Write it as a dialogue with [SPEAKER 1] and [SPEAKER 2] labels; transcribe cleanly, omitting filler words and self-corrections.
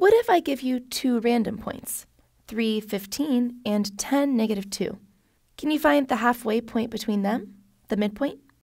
[SPEAKER 1] What if I give you two random points, 3, 15, and 10, -2? Can you find the halfway point between them, the midpoint?